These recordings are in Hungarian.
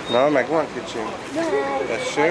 Na, megvan kicsi? Tessék.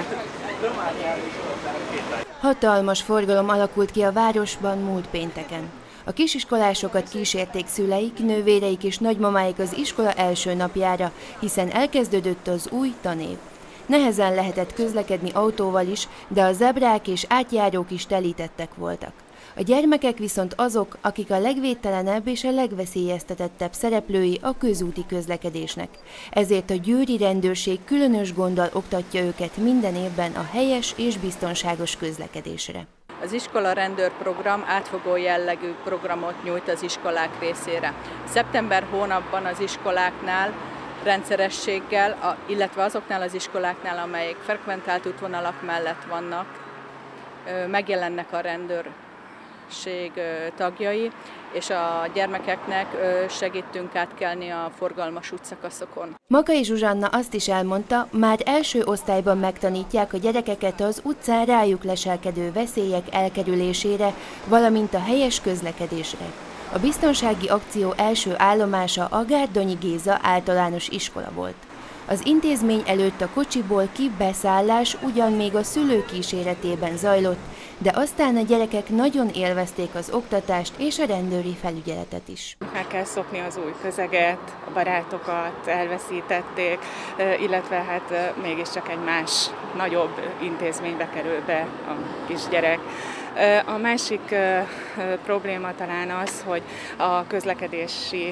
Hatalmas forgalom alakult ki a városban múlt pénteken. A kisiskolásokat kísérték szüleik, nővéreik és nagymamáik az iskola első napjára, hiszen elkezdődött az új tanév. Nehezen lehetett közlekedni autóval is, de a zebrák és átjárók is telítettek voltak. A gyermekek viszont azok, akik a legvédtelenebb és a legveszélyeztetettebb szereplői a közúti közlekedésnek. Ezért a győri rendőrség különös gonddal oktatja őket minden évben a helyes és biztonságos közlekedésre. Az iskola rendőrprogram átfogó jellegű programot nyújt az iskolák részére. Szeptember hónapban az iskoláknál rendszerességgel, illetve azoknál az iskoláknál, amelyek frekventált útvonalak mellett vannak, megjelennek a rendőrség tagjai, és a gyermekeknek segítünk átkelni a forgalmas útszakaszokon. Makai Zsuzsanna azt is elmondta, már első osztályban megtanítják a gyerekeket az utcán rájuk leselkedő veszélyek elkerülésére, valamint a helyes közlekedésre. A biztonsági akció első állomása a Gárdonyi Géza általános iskola volt. Az intézmény előtt a kocsiból kibeszállás ugyan még a szülők kíséretében zajlott, de aztán a gyerekek nagyon élvezték az oktatást és a rendőri felügyeletet is. Meg kell szokni az új közeget, a barátokat elveszítették, illetve hát mégiscsak egy más, nagyobb intézménybe kerül be a kisgyerek. A másik probléma talán az, hogy a közlekedési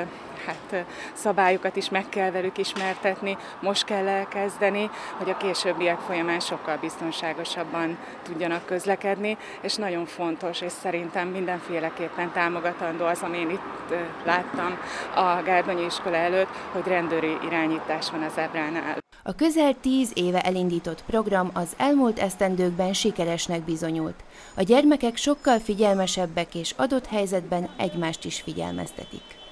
szabályokat is meg kell velük ismertetni, most kell elkezdeni, hogy a későbbiek folyamán sokkal biztonságosabban tudjanak közlekedni, és nagyon fontos, és szerintem mindenféleképpen támogatandó az, ami én itt láttam a Gárdonyi iskola előtt, hogy rendőri irányítás van az zebránál. A közel 10 éve elindított program az elmúlt esztendőkben sikeresnek bizonyult. A gyermekek sokkal figyelmesebbek és adott helyzetben egymást is figyelmeztetik.